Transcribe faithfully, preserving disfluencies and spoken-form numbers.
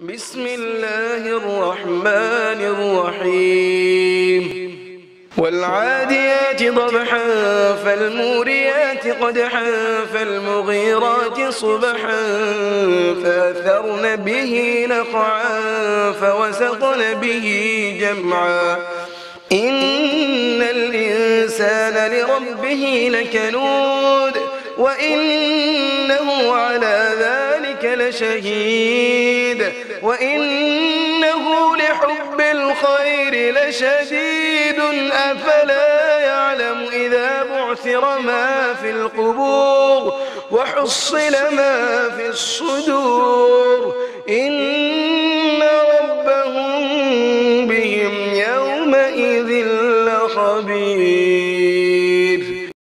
بسم الله الرحمن الرحيم والعاديات ضبحا فالموريات قدحا فالمغيرات صبحا فأثرن به نقعا فوسطن به جمعا إن الإنسان لربه لكنود وإنه على ذلك لشهيد وإنه لحب الخير لشديد أفلا يعلم إذا بعثر ما في القبور وحصل ما في الصدور إن